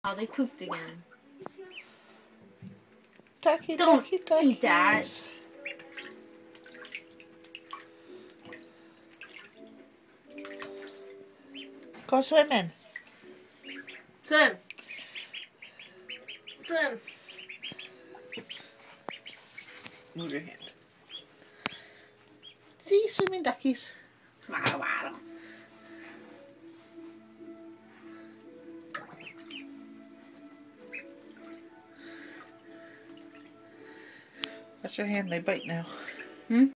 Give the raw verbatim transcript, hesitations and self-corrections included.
Oh, they pooped again. Ducky, Don't ducky, ducky. eat that. Go swimming. Swim. Swim. Move your hand. See, swimming duckies. Waddle, waddle. Watch your hand, they bite now. Hmm?